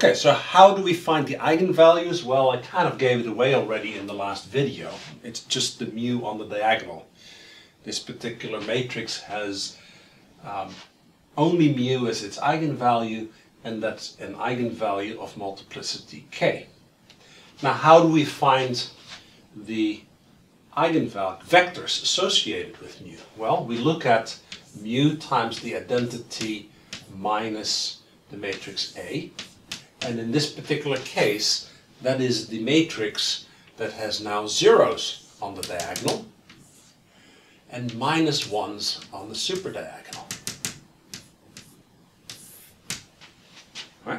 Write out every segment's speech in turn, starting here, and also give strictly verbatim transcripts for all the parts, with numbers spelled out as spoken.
Okay, so how do we find the eigenvalues? Well, I kind of gave it away already in the last video. It's just the mu on the diagonal. This particular matrix has um, only mu as its eigenvalue, and that's an eigenvalue of multiplicity k. Now, how do we find the eigenvalue vectors associated with mu? Well, we look at mu times the identity minus the matrix A. And in this particular case, that is the matrix that has now zeros on the diagonal and minus ones on the superdiagonal. Right?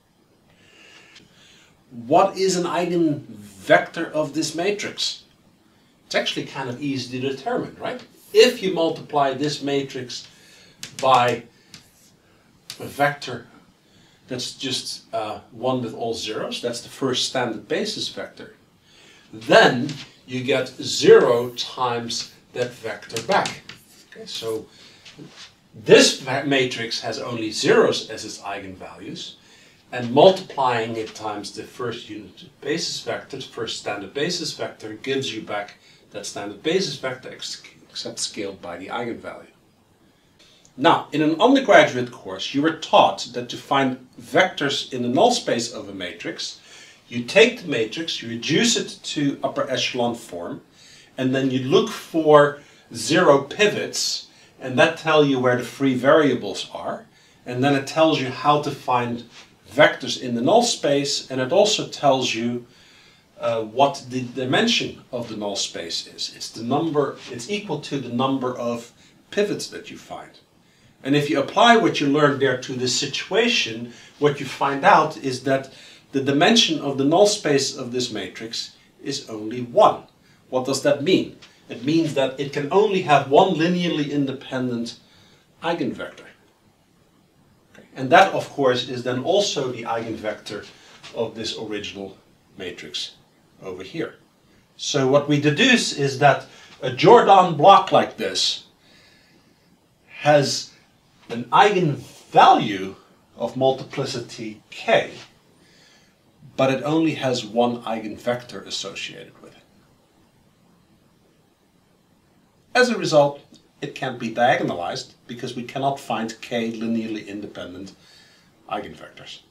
What is an eigenvector of this matrix? It's actually kind of easy to determine, right? If you multiply this matrix by a vector that's just uh, one with all zeros, that's the first standard basis vector, then you get zero times that vector back. Okay, so this matrix has only zeros as its eigenvalues, and multiplying it times the first unit basis vector, the first standard basis vector, gives you back that standard basis vector except scaled by the eigenvalue. Now, in an undergraduate course, you were taught that to find vectors in the null space of a matrix, you take the matrix, you reduce it to upper echelon form, and then you look for zero pivots, and that tells you where the free variables are, and then it tells you how to find vectors in the null space, and it also tells you uh, what the dimension of the null space is. It's the number, it's equal to the number of pivots that you find. And if you apply what you learned there to this situation, what you find out is that the dimension of the null space of this matrix is only one. What does that mean? It means that it can only have one linearly independent eigenvector. Okay. And that, of course, is then also the eigenvector of this original matrix over here. So what we deduce is that a Jordan block like this has an eigenvalue of multiplicity k, but it only has one eigenvector associated with it. As a result, it can't be diagonalized because we cannot find k linearly independent eigenvectors.